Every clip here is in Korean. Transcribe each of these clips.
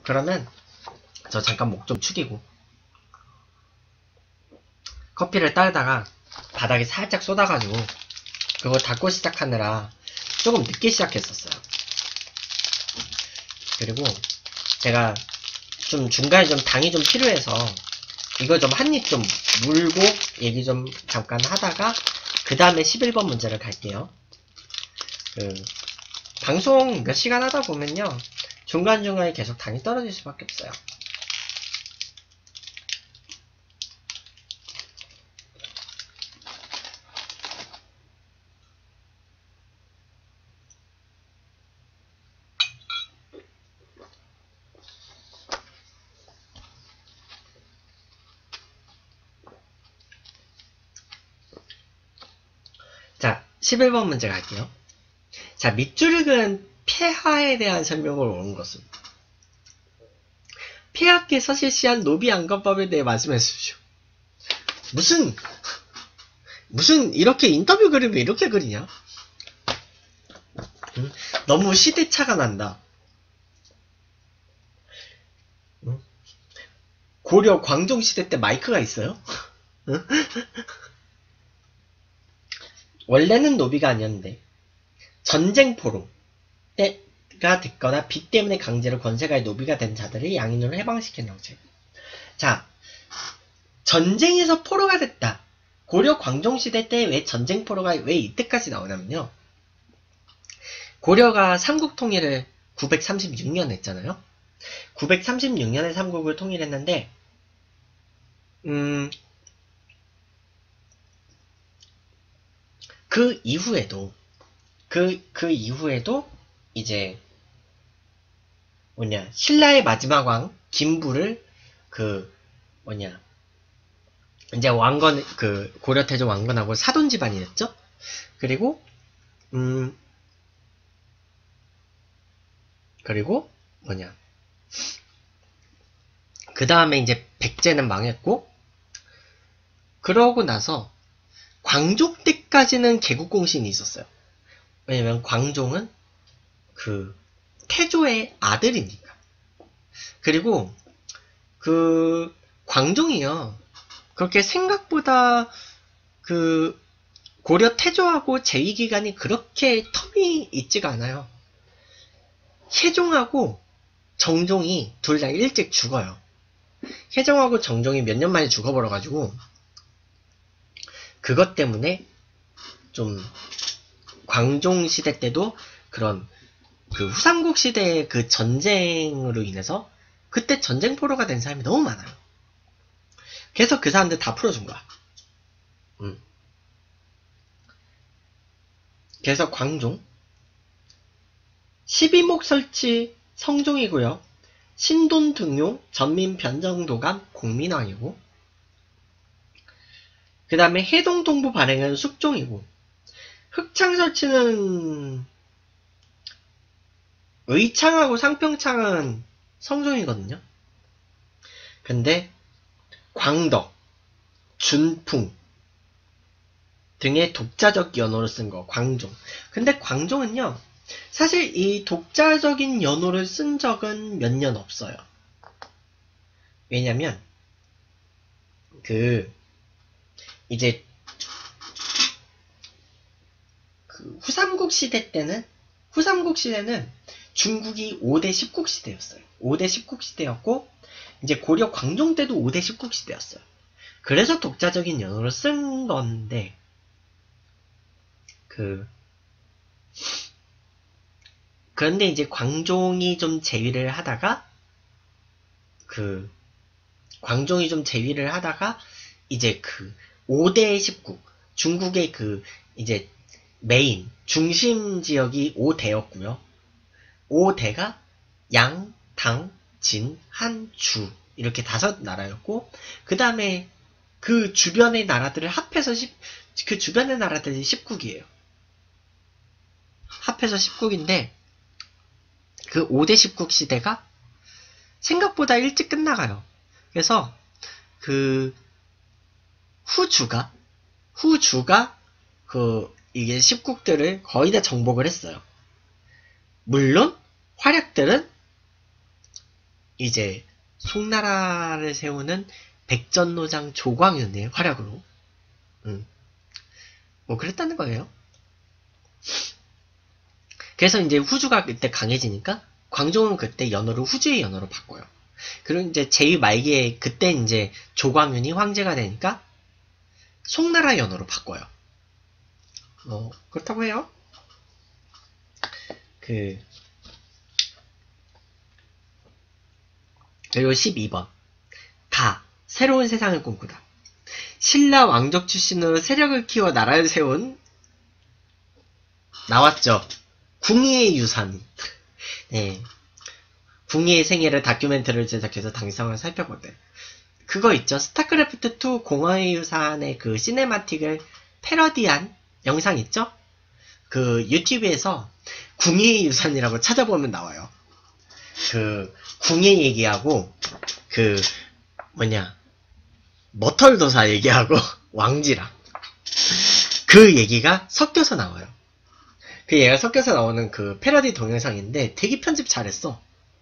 그러면 저 잠깐 목 좀 축이고 커피를 따르다가 바닥에 살짝 쏟아가지고 그거 닫고 시작하느라 조금 늦게 시작했었어요. 그리고 제가 좀 중간에 좀 당이 좀 필요해서 이거 좀 한 입 좀 물고 얘기 좀 잠깐 하다가 그 다음에 11번 문제를 갈게요. 방송 몇 시간 하다 보면요 중간중간에 계속 당이 떨어질 수밖에 없어요. 자, 11번 문제 갈게요. 자, 밑줄을 그은 폐하에 대한 설명을 옳은 것은 폐하께서 실시한 노비 안건법에 대해 말씀해 주십시오. 무슨 이렇게 인터뷰 그림을 이렇게 그리냐? 너무 시대차가 난다. 고려 광종 시대 때 마이크가 있어요? 원래는 노비가 아니었는데 전쟁 포로 때가 됐거나 빚 때문에 강제로 권세가의 노비가 된 자들을 양인으로 해방시킨 형체. 자, 전쟁에서 포로가 됐다. 고려 광종시대 때 왜 전쟁 포로가 왜 이때까지 나오냐면요. 고려가 삼국 통일을 936년 했잖아요. 936년에 삼국을 통일했는데 그 이후에도 이제 신라의 마지막 왕 김부를 이제 왕건 고려 태조 왕건하고 사돈 집안이 됐죠. 그리고 그 다음에 이제 백제는 망했고, 그러고 나서 광종 때까지는 개국공신이 있었어요. 왜냐면 광종은 태조의 아들이니까. 그리고 광종이요, 그렇게 생각보다 고려 태조하고 제위기간이 그렇게 텀이 있지가 않아요. 혜종하고 정종이 둘 다 일찍 죽어요. 혜종하고 정종이 몇 년 만에 죽어버려가지고 그것 때문에 좀 광종 시대 때도 그런 후삼국 시대의 그 전쟁으로 인해서 그때 전쟁 포로가 된 사람이 너무 많아요. 그래서 그 사람들 다 풀어준 거야. 그래서 광종 12목 설치 성종이고요. 신돈 등용 전민 변정도감 공민왕이고, 그 다음에 해동 동부 발행은 숙종이고, 흑창 설치는 의창하고 상평창은 성종이거든요. 근데 광덕, 준풍 등의 독자적 연호를 쓴 거 광종. 근데 광종은요, 사실 이 독자적인 연호를 쓴 적은 몇 년 없어요. 왜냐면 이제 후삼국 시대는 중국이 5대 10국 시대였어요. 5대 10국 시대였고, 이제 고려 광종 때도 5대 10국 시대였어요. 그래서 독자적인 연호를 쓴 건데, 그런데 이제 광종이 좀 제위를 하다가 이제 5대 10국 중국의 이제 메인 중심 지역이 5대였고요. 5대가 양, 당, 진, 한, 주 이렇게 5나라였고, 그 다음에 그 주변의 나라들을 합해서 그 주변의 나라들이 10국이에요. 합해서 10국인데 그 5대 10국 시대가 생각보다 일찍 끝나가요. 그래서 후주가 이게 10국들을 거의 다 정복을 했어요. 물론 활약들은 이제 송나라를 세우는 백전노장 조광윤의 활약으로 뭐 그랬다는 거예요. 그래서 이제 후주가 그때 강해지니까 광종은 그때 연호를 후주의 연호로 바꿔요. 그리고 이제 제2 말기에 그때 이제 조광윤이 황제가 되니까 송나라 연호로 바꿔요. 그렇다고 해요. 그리고 12번. 새로운 세상을 꿈꾸다. 신라 왕족 출신으로 세력을 키워 나라를 세운 나왔죠. 궁예의 유산. 네. 궁예의 생애를 다큐멘터리를 제작해서 당시상을 살펴보대. 그거 있죠. 스타크래프트2 공허의 유산의 그 시네마틱을 패러디한 영상 있죠? 그 유튜브에서 궁예의 유산이라고 찾아보면 나와요. 그 궁예 얘기하고 머털도사 얘기하고 왕지랑 그 얘기가 섞여서 나와요. 그 얘가 섞여서 나오는 그 패러디 동영상인데 되게 편집 잘했어.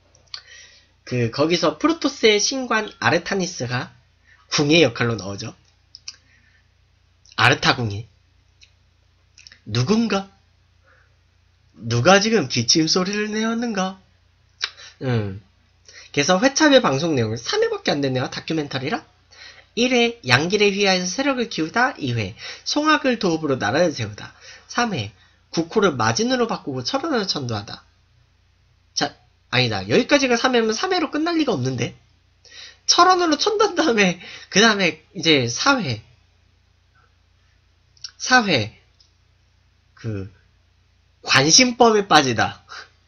거기서 프로토스의 신관 아르타니스가 궁예 역할로 나오죠. 아르타 궁예. 누가 지금 기침 소리를 내었는가? 그래서 회차별 방송 내용은 3회밖에 안 되네요. 다큐멘터리라. 1회 양길에 휘하여서 세력을 키우다. 2회 송악을 도읍으로 나라를 세우다. 3회 국호를 마진으로 바꾸고 철원을 천도하다. 자, 아니다. 여기까지가 3회면 3회로 끝날 리가 없는데. 철원으로 천도한 다음에 그 다음에 이제 4회 관심법에 빠지다.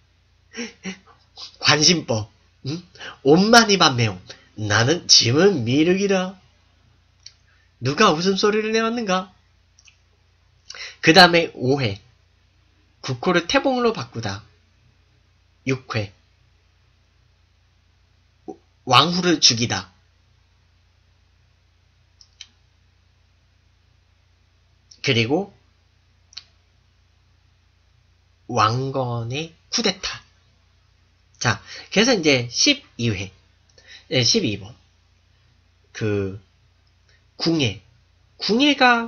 관심법. 옷만이 반매용. 나는 짐은 미륵이라. 누가 웃음소리를 내었는가? 그 다음에 5회 국호를 태봉으로 바꾸다. 6회 왕후를 죽이다. 그리고 왕건의 쿠데타. 자, 그래서 이제 12회 12번 궁예가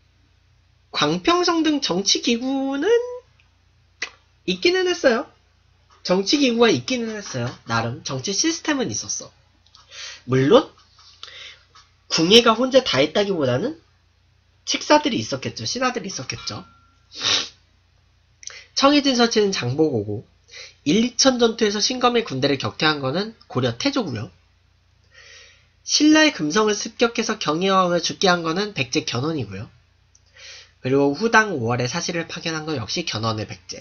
광평성 등 정치기구는 있기는 했어요. 정치기구가 있기는 했어요. 나름 정치 시스템은 있었어. 물론 궁예가 혼자 다 했다기보다는 칙사들이 있었겠죠. 신하들이 있었겠죠. 청해진 서치는 장보고고 1, 2천 전투에서 신검의 군대를 격퇴한 거는 고려 태조고요. 신라의 금성을 습격해서 경혜왕을 죽게 한 거는 백제 견훤이고요. 그리고 후당 5월에 사실을 파견한 거 역시 견훤의 백제.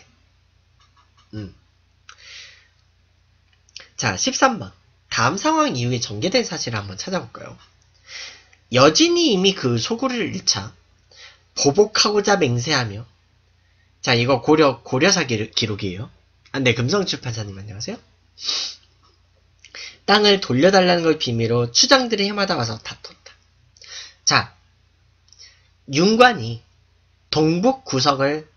자, 13번. 다음 상황 이후에 전개된 사실을 한번 찾아볼까요? 여진이 이미 그 소굴을 1차 보복하고자 맹세하며, 자, 이거 고려사 기록이에요. 네, 금성출판사님 안녕하세요. 땅을 돌려달라는 걸 비밀로 추장들이 해마다 와서 다퉜다. 자, 윤관이 동북 구성을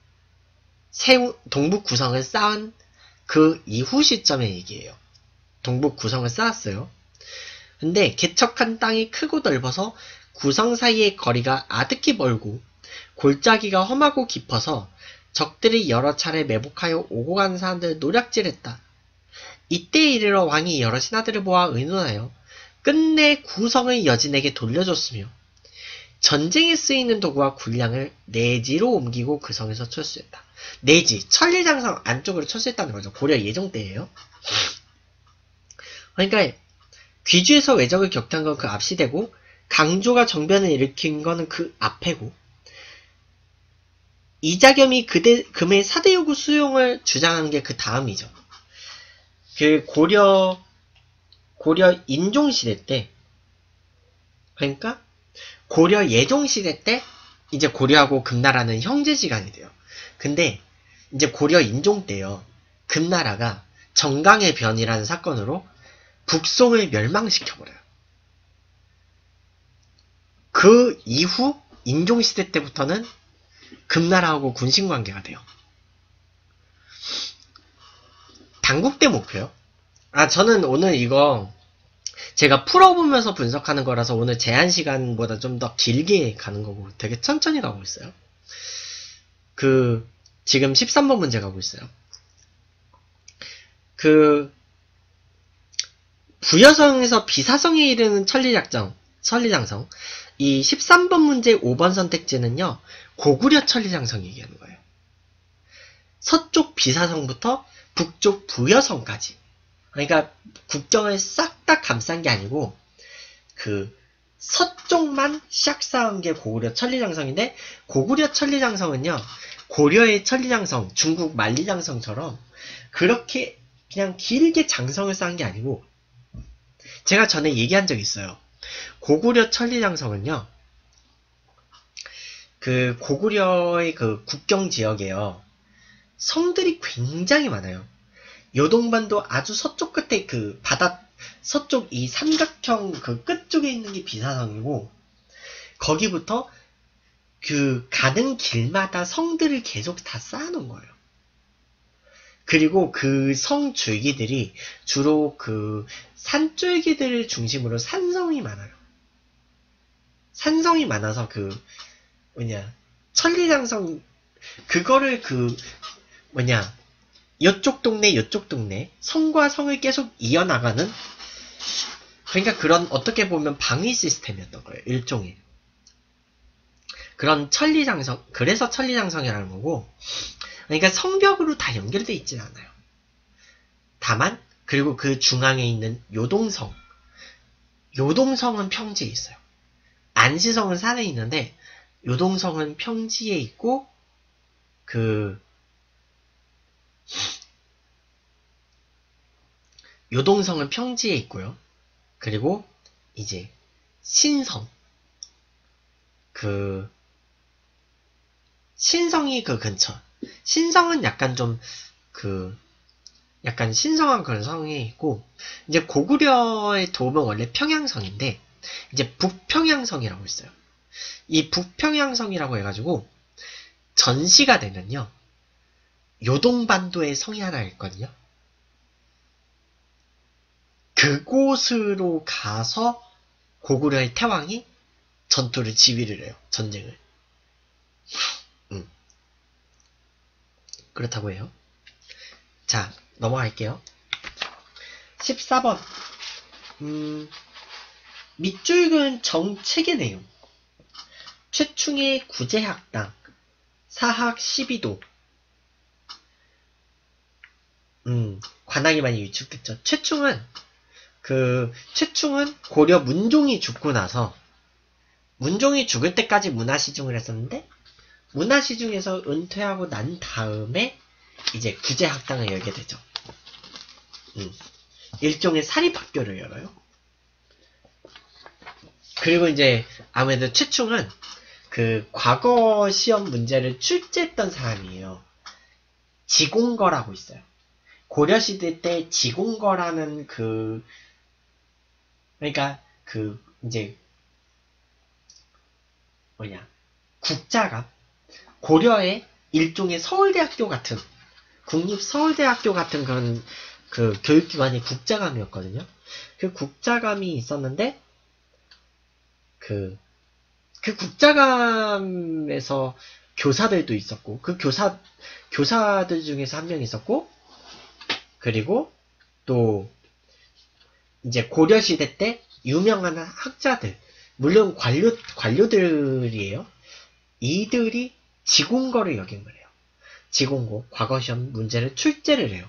쌓은 그 이후 시점의 얘기예요. 동북 구성을 쌓았어요. 근데 개척한 땅이 크고 넓어서 구성 사이의 거리가 아득히 멀고 골짜기가 험하고 깊어서 적들이 여러 차례 매복하여 오고 가는 사람들을 노략질했다. 이때에 이르러 왕이 여러 신하들을 모아 의논하여 끝내 구성을 여진에게 돌려줬으며 전쟁에 쓰이는 도구와 군량을 내지로 옮기고 그 성에서 철수했다. 내지, 천리장성 안쪽으로 철수했다는 거죠. 고려 예종 때예요. 그러니까 귀주에서 외적을 격퇴한 건 그 앞 시대고 강조가 정변을 일으킨 거는 그 앞에고 이자겸이 금의 4대 요구 수용을 주장한 게 그 다음이죠. 그 고려 인종시대 때, 그러니까 고려 예종시대 때 이제 고려하고 금나라는 형제지간이 돼요. 근데 이제 고려 인종 때요. 금나라가 정강의 변이라는 사건으로 북송을 멸망시켜버려요. 그 이후 인종시대 때부터는 금나라하고 군신관계가 돼요. 당국대 목표요. 저는 오늘 이거 제가 풀어보면서 분석하는 거라서 오늘 제한 시간보다 좀 더 길게 가는 거고 되게 천천히 가고 있어요. 지금 13번 문제 가고 있어요. 부여성에서 비사성에 이르는 천리장성. 이 13번 문제 5번 선택지는요, 고구려 천리장성 얘기하는 거예요. 서쪽 비사성부터 북쪽 부여성까지. 그러니까 국경을 싹 다 감싼 게 아니고, 서쪽만 샥 쌓은 게 고구려 천리장성인데, 고구려 천리장성은요, 고려의 천리장성, 중국 만리장성처럼 그렇게 그냥 길게 장성을 쌓은 게 아니고, 제가 전에 얘기한 적 있어요. 고구려 천리장성은요, 고구려의 국경 지역에요, 성들이 굉장히 많아요. 요동반도 아주 서쪽 끝에 바다, 서쪽 이 삼각형 끝 쪽에 있는 게 비사성이고, 거기부터 가는 길마다 성들을 계속 다 쌓아놓은 거예요. 그리고 그 성 줄기들이 주로 산줄기들을 중심으로 산성이 많아요. 산성이 많아서 천리장성, 그거를 이쪽 동네, 성과 성을 계속 이어나가는, 그러니까 그런 어떻게 보면 방위 시스템이었던 거예요. 일종의. 그런 천리장성, 그래서 천리장성이라는 거고, 그러니까 성벽으로 다 연결되어 있진 않아요. 다만, 그리고 그 중앙에 있는 요동성은 평지에 있어요. 안시성은 산에 있는데, 요동성은 평지에 있고, 요동성은 평지에 있고요. 그리고 이제 신성, 신성이 근처. 신성은 약간 좀 약간 신성한 그런 성이 있고, 이제 고구려의 도읍은 원래 평양성인데, 이제 북평양성이라고 있어요. 이 북평양성이라고 해가지고 전시가 되면요, 요동반도에 성이 하나 있거든요. 그곳으로 가서 고구려의 태왕이 전투를 지휘를 해요. 전쟁을. 그렇다고 해요. 자, 넘어갈게요. 14번. 밑줄 근 정책의 내용. 최충의 구제학당. 사학 12도. 관악이 많이 위축됐죠. 최충은 고려 문종이 죽고 나서, 문종이 죽을 때까지 문화시중을 했었는데, 문화시중에서 은퇴하고 난 다음에 이제 구제학당을 열게 되죠. 일종의 사립학교를 열어요. 그리고 이제 아무래도 최충은 과거 시험 문제를 출제했던 사람이에요. 지공거라고 있어요. 고려시대 때 지공거라는 그러니까 이제 국자감, 고려의 일종의 서울대학교 같은, 국립서울대학교 같은 그런 교육기관이 국자감이었거든요. 그 국자감이 있었는데, 국자감에서 교사들도 있었고, 교사들 중에서 한 명 있었고, 그리고 또 이제 고려시대 때 유명한 학자들, 물론 관료들이에요. 이들이 지공거를 역임을 해요. 지공고, 과거시험 문제를 출제를 해요.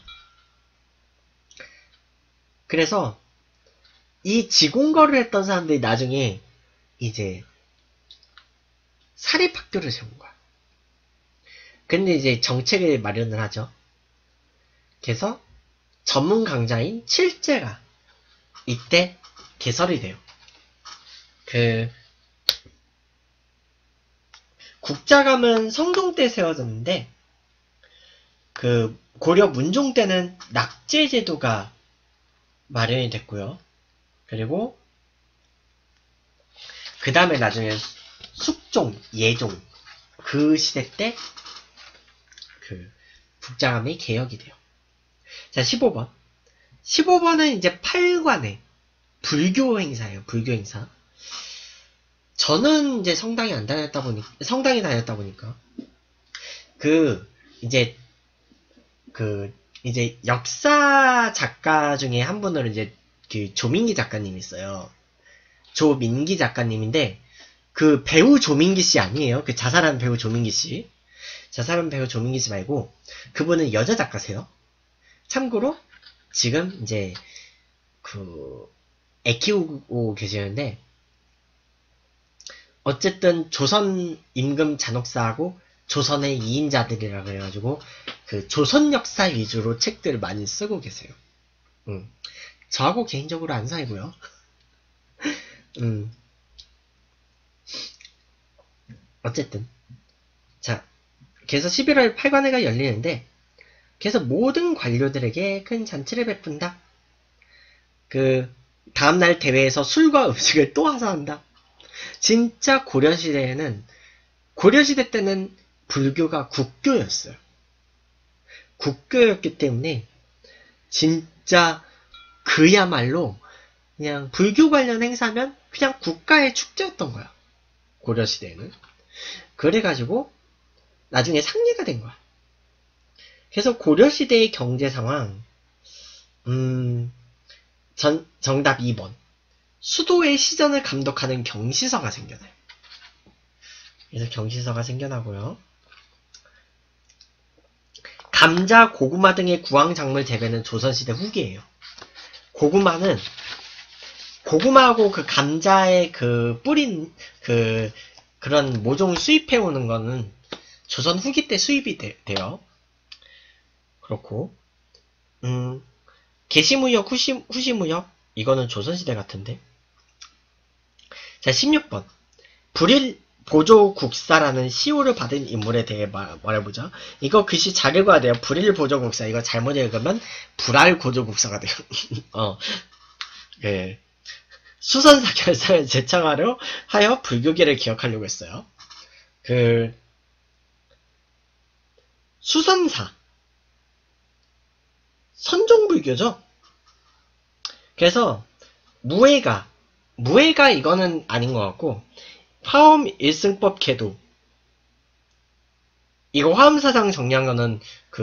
그래서 이 지공거를 했던 사람들이 나중에 이제 사립학교를 세운 거야. 근데 이제 정책을 마련을 하죠. 그래서 전문 강좌인 칠제가 이때 개설이 돼요. 국자감은 성종 때 세워졌는데, 고려 문종 때는 낙제 제도가 마련이 됐고요. 그리고 그 다음에 나중에 숙종, 예종, 그 시대 때 국자감이 개혁이 돼요. 자, 15번. 15번은 이제 8관의 불교 행사예요. 불교 행사. 저는 이제 성당에 다녔다 보니까, 이제 역사 작가 중에 한 분으로 이제 조민기 작가님이 있어요. 조민기 작가님인데, 그 배우 조민기 씨 아니에요. 그 자살한 배우 조민기 씨. 자살한 배우 조민기 씨 말고, 그분은 여자 작가세요. 참고로, 지금 이제, 애 키우고 계시는데, 어쨌든 조선 임금 잔혹사하고 조선의 2인자들이라 그래가지고 그 조선 역사 위주로 책들을 많이 쓰고 계세요. 저하고 개인적으로 안 사이고요. 어쨌든 자, 그래서 11월 8관회가 열리는데, 그래서 모든 관료들에게 큰 잔치를 베푼다. 그 다음날 대회에서 술과 음식을 또 하사한다. 진짜 고려시대 때는 불교가 국교였어요. 국교였기 때문에 진짜 그야말로 그냥 불교 관련 행사면 그냥 국가의 축제였던 거야. 고려시대에는. 그래가지고 나중에 상례가 된 거야. 그래서 고려시대의 경제 상황, 정답 2번. 수도의 시전을 감독하는 경시서가 생겨나요. 그래서 경시서가 생겨나고요. 감자, 고구마 등의 구황작물 재배는 조선시대 후기예요. 고구마하고 그 감자의 그 뿌린 그런 모종을 수입해오는 거는 조선 후기 때 수입이 돼요. 그렇고, 게시무역, 후시무역, 이거는 조선시대 같은데. 자, 16번. 불일 보조국사라는 시호를 받은 인물에 대해 말해보자. 이거 글씨 잘 읽어야 돼요. 불일 보조국사. 이거 잘못 읽으면 불알 고조국사가 돼요. 예. 수선사 결사를 제창하려 하여 불교계를 기억하려고 했어요. 수선사. 선종불교죠? 그래서, 무예가 이거는 아닌 것 같고, 화엄 일승법 계도. 이거 화엄사상 정리한 거는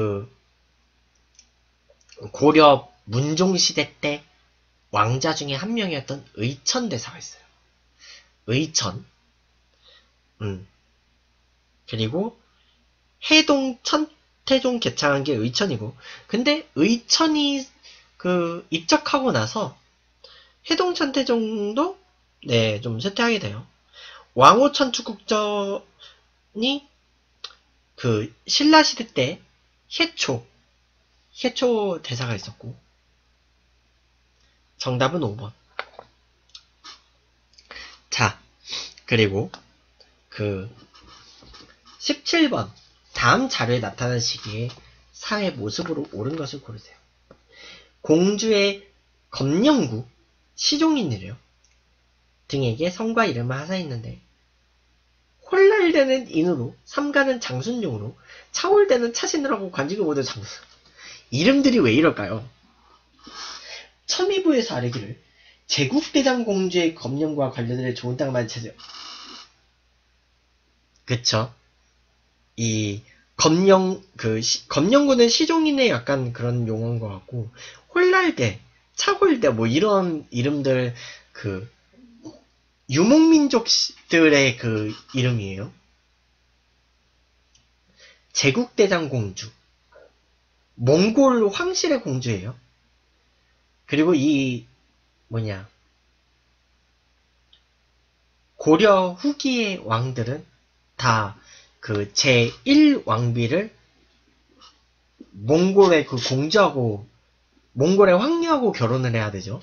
고려 문종시대 때 왕자 중에 한 명이었던 의천대사가 있어요. 의천. 그리고 해동 천태종 개창한 게 의천이고, 근데 의천이 입적하고 나서 해동 천태종도 좀 쇠퇴하게 돼요. 왕호 천축국전이 신라시대 때 해초 대사가 있었고, 정답은 5번. 자, 그리고 17번. 다음 자료에 나타난 시기에 사회 모습으로 옳은 것을 고르세요. 공주의 검령구, 시종인이래요. 등에게 성과 이름을 하사했는데, 홀랄대는 인으로, 삼가는 장순용으로, 차홀대는 차신으로 하고 관직을 모두 장순. 이름들이 왜 이럴까요? 첨의부에서 아뢰기를 제국대장공주의 검령과 관료들의 좋은 땅만 찾아요. 그쵸? 이 검령구는 시종인의 약간 그런 용어인 것 같고, 홀랄대, 차홀대 뭐 이런 이름들 유목민족들의 이름이에요. 제국대장공주, 몽골 황실의 공주예요. 그리고 고려 후기의 왕들은 다 제1왕비를 몽골의 공주하고, 몽골의 황녀하고 결혼을 해야 되죠.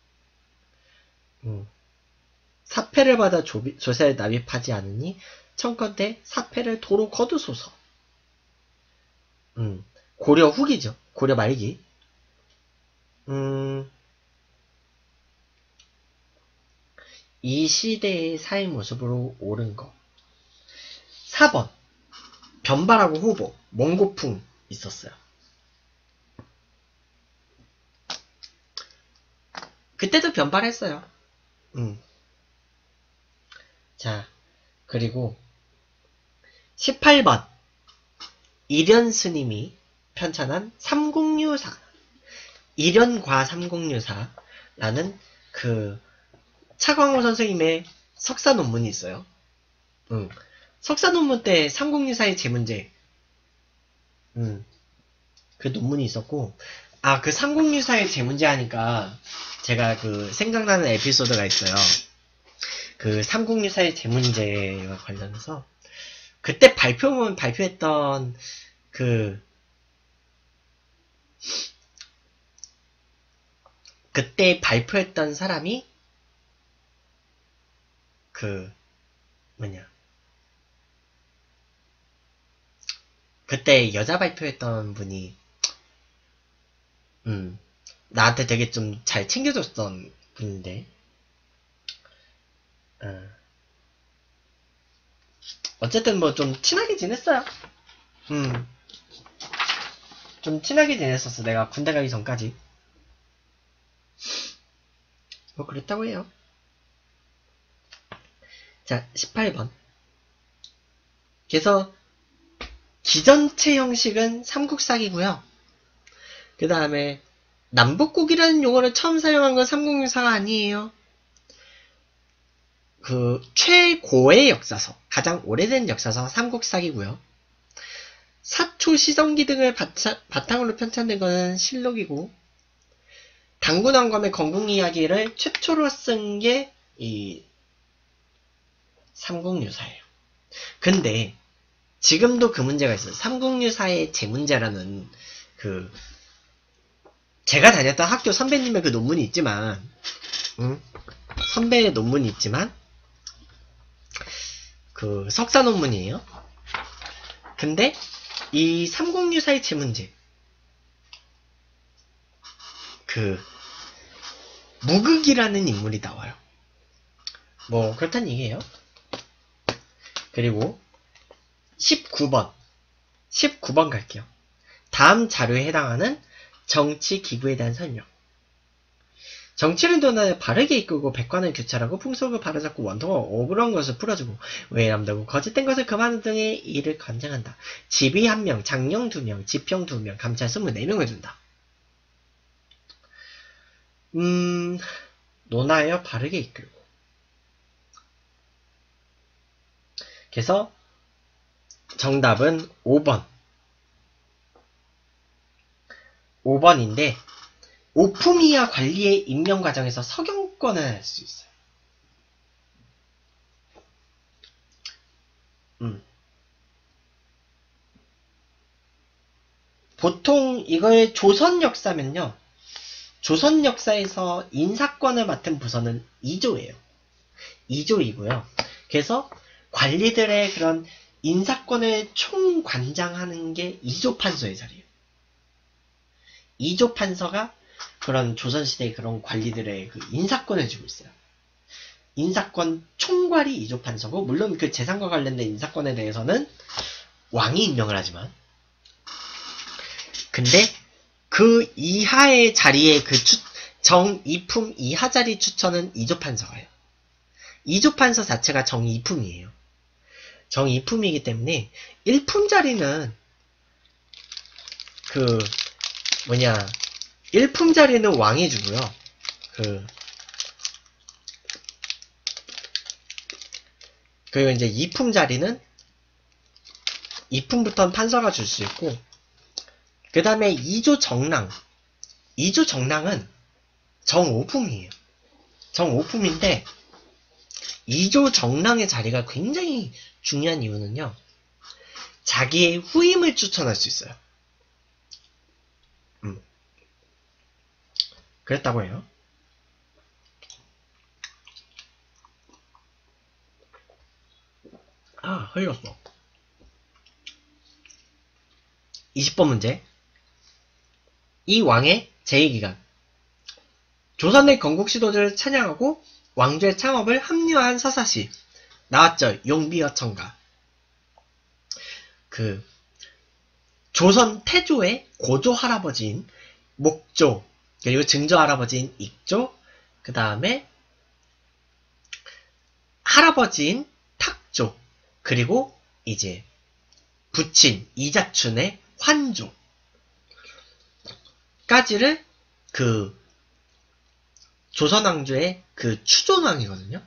사패를 받아 조세를 납입하지 않으니 청컨대 사패를 도로 거두소서. 고려 후기죠. 고려 말기. 이 시대의 사회 모습으로 옳은 거. 4번. 변발하고 후보, 몽고풍 있었어요. 그때도 변발했어요. 자, 그리고 18번 일현 스님이 편찬한 삼국유사, 일현과 삼국유사라는 그 차광호 선생님의 석사 논문이 있어요. 석사 논문 때 삼국유사의 제문제 그 논문이 있었고, 그 삼국유사의 제문제 하니까 제가 그 생각나는 에피소드가 있어요. 그 삼국유사의 제문제와 관련해서 그때 발표했던 그때 발표했던 사람이 그때 여자 발표했던 분이 나한테 되게 좀 잘 챙겨줬던 분인데, 어쨌든 뭐 좀 친하게 지냈어요. 좀 친하게 지냈었어. 내가 군대 가기 전까지. 뭐 그랬다고 해요. 자, 18번. 그래서 기전체 형식은 삼국사기고요. 그 다음에 남북국이라는 용어를 처음 사용한 건 삼국유사가 아니에요. 그 최고의 역사서, 가장 오래된 역사서 삼국사기고요. 사초 시성기 등을 바탕으로 편찬된 것은 실록이고, 당군왕검의 건국 이야기를 최초로 쓴 게 이 삼국유사예요. 근데 지금도 그 문제가 있어요. 삼국유사의 제문제라는 제가 다녔던 학교 선배님의 그 논문이 있지만, 선배의 논문이 있지만, 그 석사 논문이에요. 근데 이 삼국유사의 제문제, 무극이라는 인물이 나와요. 뭐 그렇단 얘기예요. 그리고 19번 갈게요. 다음 자료에 해당하는 정치 기구에 대한 설명. 정치를 논하여 바르게 이끌고 백관을 교찰하고 풍속을 바로잡고 원통하고 억울한 것을 풀어주고 외람되고 거짓된 것을 금하는 등의 일을 관장한다. 지비 1명, 장령 2명, 지평 2명, 감찰 24명을 둔다. 논하여 바르게 이끌고. 그래서 정답은 5번인데 오품위와 관리의 임명 과정에서 석영권을 할 수 있어요. 보통 이거의 조선 역사면요. 조선 역사에서 인사권을 맡은 부서는 2조예요. 2조이고요. 그래서 관리들의 그런 인사권을 총관장하는 게 2조 판서의 자리예요. 2조 판서가 그런 조선시대의 그런 관리들의 그 인사권을 쥐고 있어요. 인사권 총괄이 2조 판서고, 물론 그 재산과 관련된 인사권에 대해서는 왕이 임명을 하지만, 근데 그 이하의 자리에 정이품 이하 자리 추천은 2조 판서가 해요. 2조 판서 자체가 정이품이에요. 정이품이기 때문에 1품 자리는 1품 자리는 왕이 주고요. 그리고 이제 2품 자리는 2품부터는 판서가 줄 수 있고, 그 다음에 2조 정랑. 2조 정랑은 정오품이에요. 정오품인데 2조 정랑의 자리가 굉장히 중요한 이유는요. 자기의 후임을 추천할 수 있어요. 그랬다고 해요. 흘렸어. 20번 문제. 이 왕의 제2기간. 조선의 건국 시도를 찬양하고 왕조의 창업을 합리화한 서사시. 나왔죠. 용비어 청가. 조선 태조의 고조 할아버지인 목조, 그리고 증조 할아버지인 익조, 그 다음에 할아버지인 탁조, 그리고 이제 부친 이자춘의 환조까지를 그 조선왕조의 그 추존왕이거든요.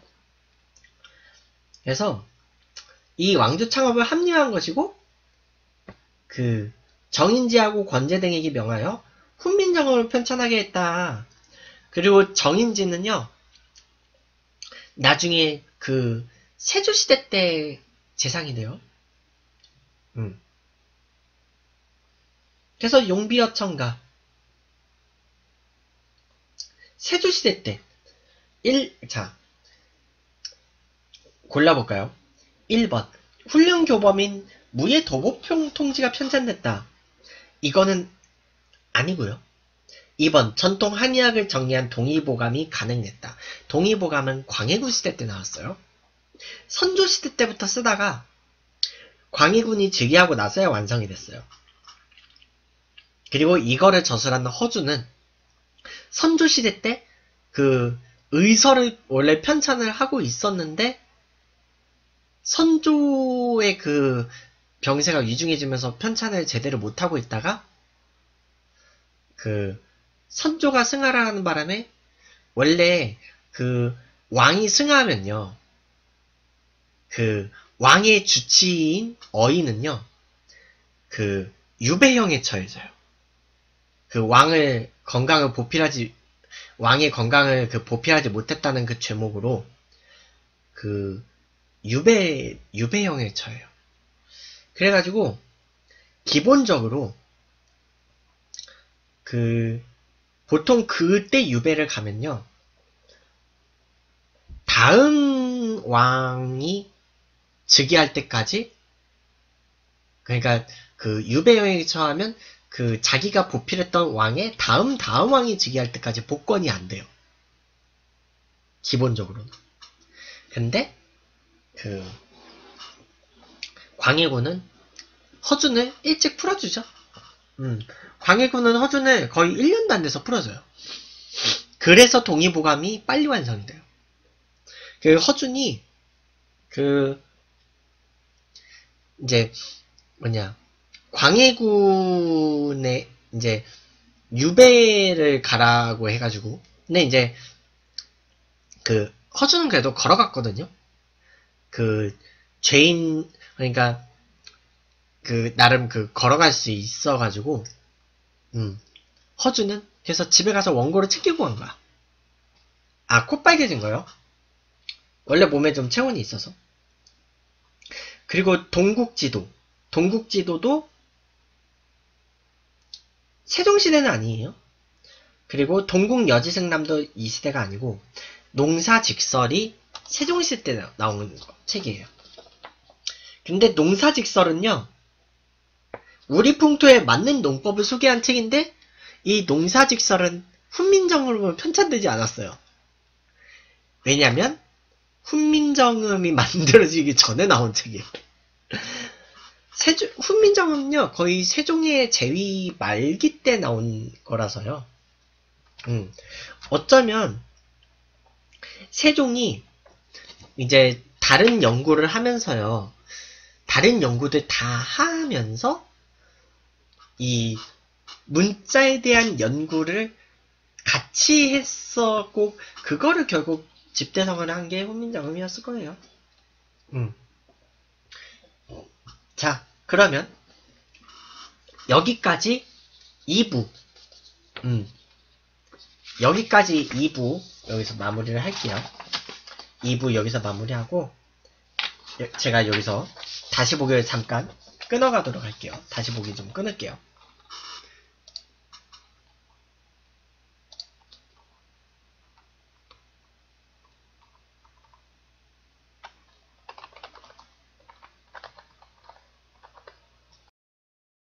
그래서 이 왕조 창업을 합리화한 것이고, 그 정인지하고 권제 등에게 명하여 훈민정음을 편찬하게 했다. 그리고 정인지는요, 나중에 그 세조시대 때 재상이 돼요. 그래서 용비어천가 세조시대 때 자, 골라볼까요? 1번 훈련교범인 무예 도보평 통지가 편찬됐다. 이거는 아니고요. 2번 전통 한의학을 정리한 동의보감이 가능했다. 동의보감은 광해군 시대 때 나왔어요. 선조시대 때부터 쓰다가 광해군이 즉위하고 나서야 완성이 됐어요. 그리고 이거를 저술한 허준은 선조시대 때 그 의서를 원래 편찬을 하고 있었는데, 선조의 그 병세가 위중해지면서 편찬을 제대로 못하고 있다가 그 선조가 승하를 하는 바람에, 원래 그 왕이 승하면요, 그 왕의 주치인 어인은요, 그 유배형에 처해져요. 그 왕의 건강을 보필하지 못했다는 그 죄목으로 그 유배형에 처해요. 그래가지고 기본적으로 그 보통 그때 유배를 가면요, 다음 왕이 즉위할 때까지, 그러니까 그 유배형에 처하면 그 자기가 보필했던 왕의 다음 왕이 즉위할 때까지 복권이 안 돼요. 기본적으로는. 근데 그 광해군은 허준을 일찍 풀어주죠. 광해군은 허준을 거의 1년도 안 돼서 풀어줘요. 그래서 동의보감이 빨리 완성이 돼요. 그 허준이 그 이제 광해군의 이제 유배를 가라고 해가지고, 근데 이제 그 허준은 그래도 걸어갔거든요. 그 죄인, 그러니까 그 나름 그 걸어갈 수 있어가지고, 허준은 그래서 집에 가서 원고를 챙기고 간 거야. 아, 코 빨개진 거요? 원래 몸에 좀 체온이 있어서. 그리고 동국지도도 세종시대는 아니에요. 그리고 동국여지승남도 이 시대가 아니고, 농사직설이 세종시대 때 나온 책이에요. 근데 농사직설은요, 우리 풍토에 맞는 농법을 소개한 책인데, 이 농사직설은 훈민정음으로 편찬되지 않았어요. 왜냐면 훈민정음이 만들어지기 전에 나온 책이에요. 훈민정음은요, 거의 세종의 재위 말기 때 나온 거라서요. 어쩌면 세종이 이제 다른 연구를 하면서요, 다른 연구들 다 하면서 이 문자에 대한 연구를 같이 했었고, 그거를 결국 집대성을 한 게 훈민정음이었을 거예요. 자, 그러면 여기까지 2부. 여기까지 2부 여기서 마무리를 할게요. 2부 여기서 마무리하고, 제가 여기서 다시 보기를 잠깐 끊어가도록 할게요. 다시 보기 좀 끊을게요.